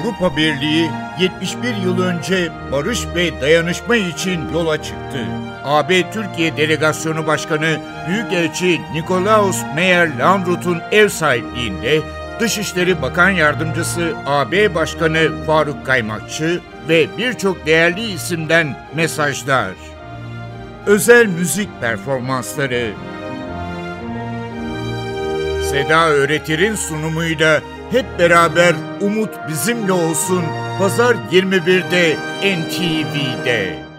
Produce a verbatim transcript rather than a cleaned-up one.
Avrupa Birliği yetmiş bir yıl önce barış ve dayanışma için yola çıktı. A B Türkiye Delegasyonu Başkanı Büyükelçi Nikolaus Meyer-Landrut'un ev sahipliğinde Dışişleri Bakan Yardımcısı A B Başkanı Faruk Kaymakçı ve birçok değerli isimden mesajlar. Özel müzik performansları. Seda Öğretir'in sunumuyla hep beraber umut bizimle olsun. Pazar yirmi birde N T V'de.